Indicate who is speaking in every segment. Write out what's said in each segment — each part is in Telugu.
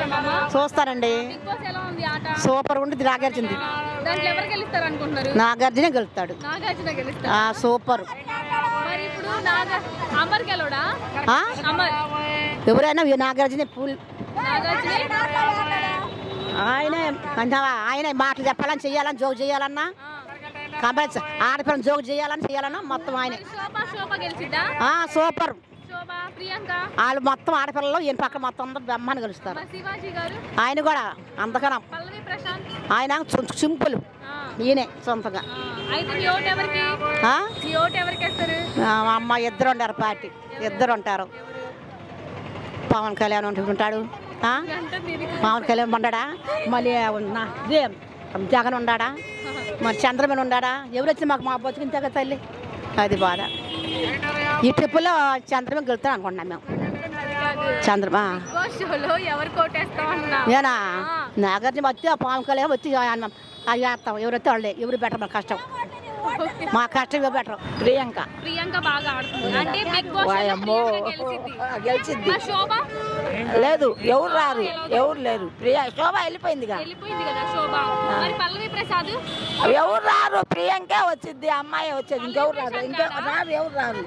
Speaker 1: చూస్తారా మామ?
Speaker 2: చూస్తానండి.
Speaker 1: బిగ్ బాస్ ఎలా ఉంది ఆట?
Speaker 2: సూపర్ ఉంటుంది. నాగార్జున
Speaker 1: దాంట్లో ఎవరు గెలుస్తారు అనుకుంటున్నారు?
Speaker 2: నాగార్జునే గెలుస్తాడు.
Speaker 1: నాగార్జున గెలుస్తాడు.
Speaker 2: సూపర్.
Speaker 1: మరి ఇప్పుడు అమర్ గెలవడా? అమర్
Speaker 2: ఎవరైనా నాగార్జునే ఫుల్.
Speaker 1: నాగార్జునే
Speaker 2: ఆయన మాటలు చెప్పాలని చెయ్యాలని జోక్ చేయాలన్నా కాబట్టి ఆడపిల్లని జోక్ చేయాలన్నా మొత్తం ఆయన.
Speaker 1: శోభ గెలిచిద్దా?
Speaker 2: సూపర్.
Speaker 1: ప్రియాంక
Speaker 2: వాళ్ళు మొత్తం ఆడపిల్లలు ఈయన పక్క మొత్తం అందరూ బ్రహ్మాన్ని కలుస్తారు.
Speaker 1: శివాజీ గారు
Speaker 2: ఆయన కూడా అంతకన్నా
Speaker 1: పల్లవి ప్రశాంత్
Speaker 2: ఆయన సింపుల్. ఈయనే సొంతంగా.
Speaker 1: అయితే మీ ఓటు ఎవరికి? మీ ఓటు ఎవరికి వేస్తారు?
Speaker 2: అమ్మ ఇద్దరు ఉంటారు. పార్టీ ఇద్దరు ఉంటారు. పవన్ కళ్యాణ్ ఉంటాడు. పవన్ కళ్యాణ్ ఉండడా? మళ్ళీ జగన్ ఉన్నాడా? మరి చంద్రబాబు ఉన్నాడా? ఎవరు వచ్చి మాకు మా బతుకుని తెగ తల్లి. అది బాధ. ఈ ట్రిప్పులో చంద్రబాబు గెలుస్తాం అనుకుంటున్నాం మేము. నేనా నాగార్జున వచ్చి పవన్ కళ్యాణ్ వచ్చి అది చేస్తాం. ఎవరు వస్తే వాళ్ళే. ఎవరు బెటర్ మన కష్టం. మా కష్టం ఇవ్వ బెటర్. ప్రియాంక
Speaker 1: బాగా ఆడుతుంది. అంటే బిగ్ బాస్
Speaker 2: గెలిచిద్ది.
Speaker 1: శోభ
Speaker 2: లేదు, ఎవరు రారు, ఎవరు లేరు. శోభ వెళ్ళిపోయింది కదా.
Speaker 1: శోభ. మరి పల్లవి ప్రసాద్
Speaker 2: ఎవరు రారు. ప్రియాంకే వచ్చింది. అమ్మాయి వచ్చేది. ఇంకెవరు రారు. ఎవరు రారు.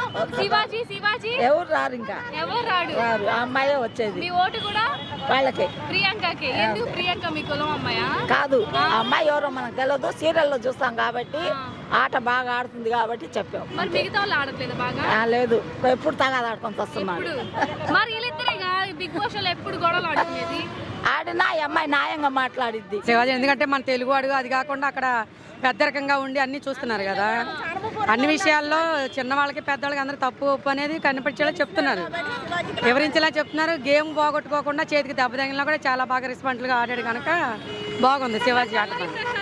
Speaker 1: శివాజీ
Speaker 2: ఎవరు రారు. ఇంకా
Speaker 1: ఎవరు రాడు.
Speaker 2: ఆ అమ్మాయే వచ్చేది.
Speaker 1: మీ ఓటు కూడా
Speaker 2: వాళ్ళకి
Speaker 1: ప్రియాంకకి. ఎందుకు ప్రియాంక మీ కులం అమ్మాయా?
Speaker 2: కాదు, ఆ అమ్మాయి ఎవరో మనకు తెలియదు. సీరియల్లో చూస్తాం కాబట్టి ఆట బాగా ఆడుతుంది కాబట్టి చెప్పాం.
Speaker 1: మరి మిగతా వాళ్ళు ఆడట్లేదు బాగా?
Speaker 2: లేదు, ఎప్పుడు తగాద ఆడుకొని వస్తున్నాడు.
Speaker 1: మరి వీళ్ళిద్దరేగా బిగ్ బాస్ లో ఎప్పుడు గొడవలు ఆడుకునేది?
Speaker 2: ఆడినా ఈ అమ్మాయి న్యాయంగా మాట్లాడిద్ది.
Speaker 3: శివాజీ ఎందుకంటే మన తెలుగు వాడు. అది కాకుండా అక్కడ పెద్దరకంగా ఉండి అన్ని చూస్తున్నారు కదా. అన్ని విషయాల్లో చిన్నవాళ్ళకి పెద్దవాళ్ళకి అందరూ తప్పు ఒప్పు అనేది కనిపించేలా చెప్తున్నారు, వివరించేలా చెప్తున్నారు. గేమ్ పోగొట్టుకోకుండా చేతికి దెబ్బ తగిలినా కూడా చాలా బాగా రెస్పాన్సిబుల్గా ఆడాడు కనుక బాగుంది శివాజీ ఆట.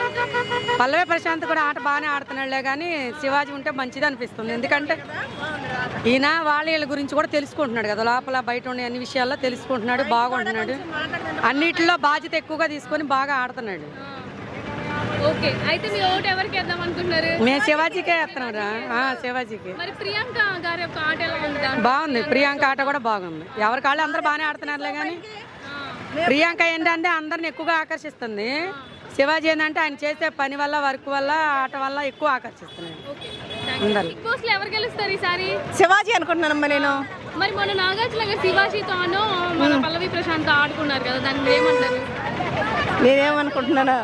Speaker 3: పల్లవి ప్రశాంత్ కూడా ఆట బాగానే ఆడుతున్నాడులే, కానీ శివాజీ ఉంటే మంచిది అనిపిస్తుంది. ఎందుకంటే ఈయన వాళ్ళ గురించి కూడా తెలుసుకుంటున్నాడు కదా. లోపల బయట ఉండే అన్ని విషయాల్లో తెలుసుకుంటున్నాడు, బాగుంటున్నాడు. అన్నిటిలో బాధ్యత ఎక్కువగా తీసుకొని బాగా ఆడుతున్నాడు.
Speaker 1: ఓకే, అయితే మీ ఓటు ఎవరికి వేద్దాం అనుకుంటున్నారు?
Speaker 3: మేము శివాజీకే వేస్తున్నారా? శివాజీకి.
Speaker 1: మరి ప్రియాంక గారి యొక్క ఆట ఎలా ఉంది?
Speaker 3: బాగుంది. ప్రియాంక ఆట కూడా బాగుంది. ఎవరి కాళ్ళు అందరూ బాగానే ఆడుతున్నారులే, కానీ ప్రియాంక ఏంటంటే అందరిని ఎక్కువగా ఆకర్షిస్తుంది. శివాజీ ఏంటంటే ఆయన చేసే పని వల్ల, వర్క్ వల్ల, ఆట వల్ల ఎక్కువ ఆకర్షిస్తున్నాడు.
Speaker 1: బిగ్ బాస్ లో ఎవరు గెలుస్తారు ఈసారి?
Speaker 2: శివాజీ అనుకుంటున్నానమ్మా నేను.
Speaker 1: మరి మొన్న నాగార్జున గారు శివాజీతోనూ మన పల్లవి ప్రశాంత్ ఆడుకున్నారు కదా, దాన్ని మీరు ఏమంటారు?
Speaker 2: నేనేమనుకుంటున్నాను,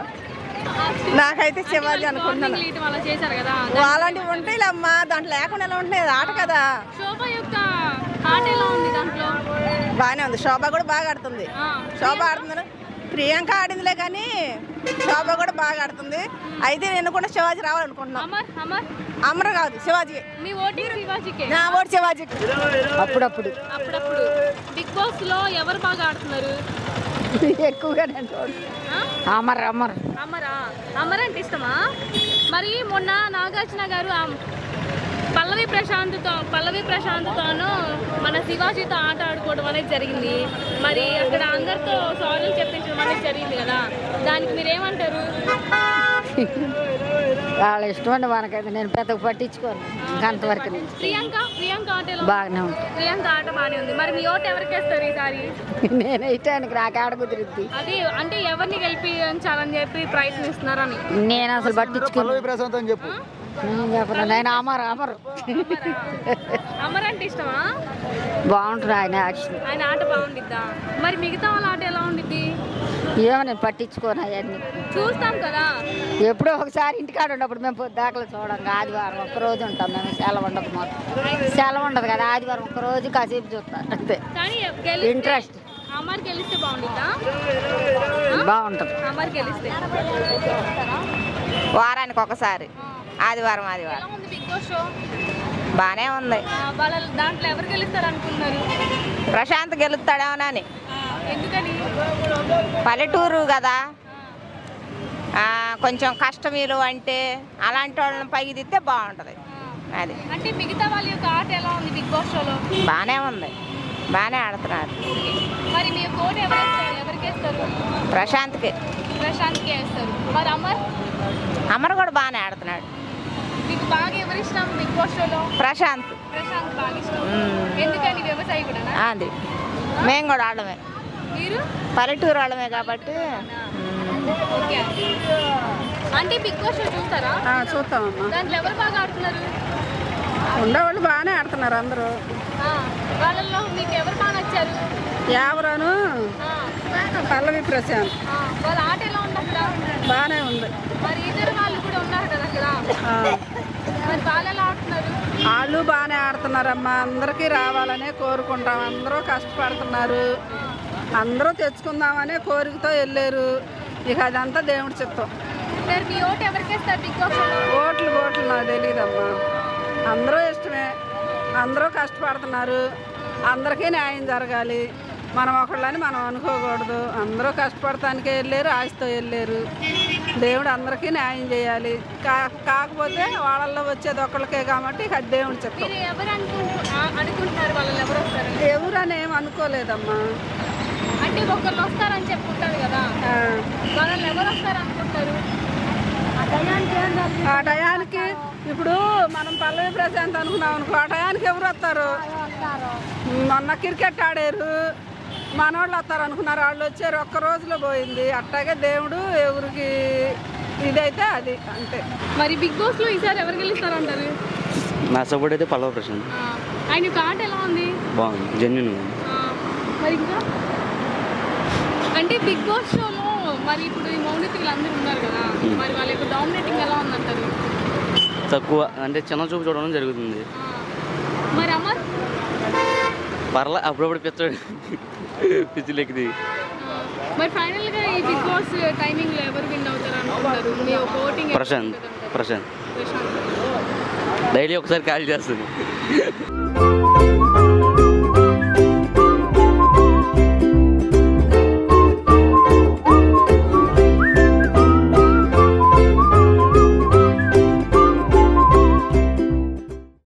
Speaker 2: నాకైతే శివాజీ అనుకుంటున్నాను.
Speaker 1: చేశారు కదా,
Speaker 2: అలాంటివి ఉంటాయి అమ్మా. దాంట్లో లేకుండా ఎలా ఉంటాయి ఆట కదా.
Speaker 1: శోభ యొక్క ఆట ఎలా ఉంది? దాంట్లో
Speaker 2: బాగానే ఉంది. శోభ కూడా బాగా ఆడుతుంది. శోభ ఆడుతుంది. ప్రియాంక ఆడిందిలే, కానీ శోభ కూడా బాగా ఆడుతుంది. అయితే నేను కూడా శివాజీ రావాలనుకుంటున్నాను. అమర్ కాదు, శివాజీ.
Speaker 1: మీ ఓటు శివాజీకి?
Speaker 2: నా ఓటు శివాజీ. అప్పుడప్పుడు
Speaker 1: బిగ్ బాస్ లో ఎవరు బాగా ఆడుతున్నారు
Speaker 2: ఎక్కువగా? అమర్.
Speaker 1: అమర్ అంటే ఇష్టమా? మరి మొన్న నాగార్జున గారు పల్లవి ప్రశాంత్తోనూ మన శివాజీతో ఆట ఆడుకోవడం అనేది జరిగింది. మరి అక్కడ అందరితో సారీ చెప్పించడం అనేది జరిగింది కదా, దానికి మీరేమంటారు?
Speaker 2: వాళ్ళ ఇష్టం అండి, మనకైతే నేను పెద్దగా పట్టించుకోను. అంతవరకు
Speaker 1: ప్రియాంక ఆట
Speaker 2: బాగానే ఉంది.
Speaker 1: ప్రియాంక ఆట బాగానే ఉంది. మరి మీ ఓటు ఎవరికి వేస్తారు ఈసారి?
Speaker 2: నేను ఇష్టానికి నాకు ఆడ కుదిరిద్ది.
Speaker 1: అది అంటే ఎవరిని గెలిపించాలని చెప్పి ప్రయత్నిస్తున్నారని
Speaker 2: నేను అసలు పట్టించుకోను.
Speaker 4: చెప్పు.
Speaker 2: నేను అమర్
Speaker 1: అంటే ఇష్టమా?
Speaker 2: బాగుంటుంది ఆయన యాక్షన్.
Speaker 1: ఆయన ఆట బాగుండిద్దా? మరి మిగతా వాళ్ళ ఆట ఎలా ఉండిద్ది?
Speaker 2: ఏమో నేను పట్టించుకోను. అవన్నీ
Speaker 1: చూస్తాం కదా.
Speaker 2: ఎప్పుడో ఒకసారి ఇంటికాడ ఉన్నప్పుడు మేము దాఖలు చూడం. ఆదివారం ఒక్కరోజు ఉంటాం మేము. సెలవు ఉండదు, మాకు సెలవు ఉండదు కదా. ఆదివారం ఒక్కరోజు కాసేపు చూస్తాం అంతే. ఇంట్రెస్ట్.
Speaker 1: అమర్ గెలిస్తే బాగుండిద్దా?
Speaker 2: బాగుంటుంది.
Speaker 1: అమర్ గెలిస్తే
Speaker 2: వారానికి ఒకసారి ఆదివారం.
Speaker 1: బిగ్ బాస్ షో
Speaker 2: బానే ఉంది.
Speaker 1: దాంట్లో ఎవరు గెలుస్తారు అనుకున్నారు?
Speaker 2: ప్రశాంత్ గెలుస్తాడేమోనని.
Speaker 1: ఎందుకని?
Speaker 2: పల్లెటూరు కదా, కొంచెం కష్టమీలు అంటే అలాంటి వాళ్ళని పైకి దిద్దే బాగుంటుంది. అది
Speaker 1: అంటే మిగతా వాళ్ళ యొక్క ఆట ఎలా ఉంది బిగ్ బాస్ షోలో?
Speaker 2: బాగానే ఉంది, బాగానే ఆడుతున్నారు.
Speaker 1: మరి మీ ఓటు ఎవరికి వేస్తారు?
Speaker 2: ప్రశాంత్కి
Speaker 1: వేస్తారు. మరి
Speaker 2: అమర్ కూడా బాగానే ఆడుతున్నాడు.
Speaker 1: మీకు బాగా ఎవరు ఇష్టం బిగ్ బాస్ షోలో?
Speaker 2: ప్రశాంత్
Speaker 1: బాగా ఇష్టం. ఎందుకని? వ్యవసాయం కూడా
Speaker 2: అది మేము కూడా ఆడమే.
Speaker 1: మీరు
Speaker 4: పల్లెటూరు వాళ్ళమే కాబట్టి
Speaker 1: ఓకే అంటే బిగ్ బాస్ షో చూస్తారా?
Speaker 3: చూస్తామమ్మా.
Speaker 1: దాంట్లో ఎవరు బాగా ఆడుతున్నారు?
Speaker 3: ఉండేవాళ్ళు బాగానే ఆడుతున్నారు అందరూ.
Speaker 1: వాళ్ళల్లో మీకు ఎవరు బాగా నచ్చారు?
Speaker 3: ఎవరను పల్లవి ప్రశాంత్
Speaker 1: వాళ్ళ ఆట ఎలా ఉంది అక్కడ?
Speaker 3: బాగానే ఉంది.
Speaker 1: మరి ఇద్దరు వాళ్ళు కూడా ఉన్నారు కదా అక్కడ, మరి వాళ్ళు ఎలా ఆడుతున్నారు?
Speaker 3: వాళ్ళు బాగానే ఆడుతున్నారమ్మా. అందరికీ రావాలనే కోరుకుంటాం. అందరూ కష్టపడుతున్నారు. అందరూ తెచ్చుకుందామనే కోరికతో వెళ్ళారు. ఇక అదంతా దేవుడి చిత్తం.
Speaker 1: మరి మీ ఓటు ఎవరికి వేస్తారు బిగ్ బాస్ షోలో?
Speaker 3: ఓట్లు నాకు తెలియదమ్మా. అందరూ ఇష్టమే. అందరూ కష్టపడుతున్నారు. అందరికీ న్యాయం జరగాలి. మనం ఒకళ్ళని మనం అనుకోకూడదు. అందరూ కష్టపడటానికే వెళ్ళారు, ఆశతో వెళ్ళారు. దేవుడు అందరికీ న్యాయం చేయాలి. కాకపోతే వాళ్ళల్లో వచ్చేది ఒకళ్ళకే కాబట్టి ఇక దేవుడి చిత్తం.
Speaker 1: మీరు ఎవరు అనుకుంటున్నారు వాళ్ళు ఎవరు వస్తారు?
Speaker 3: ఎవరని ఏం అనుకోలేదమ్మా.
Speaker 1: అంటే ఒకళ్ళు వస్తారని చెప్పుకుంటారు కదా, వాళ్ళు ఎవరు వస్తారు అనుకుంటారు?
Speaker 3: ఆ టయానికి ఇప్పుడు మనం పల్లవి ప్రశాంత్ అనుకున్నాం అనుకో, ఆ టయానికి ఎవరు వస్తారు? మొన్న క్రికెట్ ఆడారు, మనోళ్ళు వస్తారు అనుకున్నారు, వాళ్ళు వచ్చారు. ఒక్క రోజులో పోయింది. అట్టాగే దేవుడు ఎవరికి ఇదైతే అది అంతే.
Speaker 1: మరి బిగ్ బాస్ లో ఈసారి ఎవరు గెలుస్తారంటారు?
Speaker 5: నా సపోర్ట్ అయితే పల్లవ ప్రశాంత్.
Speaker 1: ఆయన ఆట ఎలా ఉంది?
Speaker 5: బాగుంది, జెన్యున్ ఉంది.
Speaker 1: మరి ఇంకా అంటే బిగ్ బాస్ షోలో మరి ఇప్పుడు ఈ మౌనిత వీళ్ళందరూ ఉన్నారు కదా, మరి వాళ్ళ యొక్క డామినేటింగ్ ఎలా ఉందంటారు?
Speaker 5: తక్కువ అంటే చిన్న చూపు చూడడం జరుగుతుంది.
Speaker 1: మరి అమర్
Speaker 5: పర్లే, అప్పుడప్పుడు పిచ్చిలెక్కింది.
Speaker 1: మరి ఫైనల్ గా ఈ బిగ్ బాస్ టైమింగ్ లో ఎవరు విన్ అవుతారు అనుకుంటారు? మీ ఓటింగ్
Speaker 5: ప్రశాంత్ డైలీ ఒకసారి కాల్ చేస్తుంది.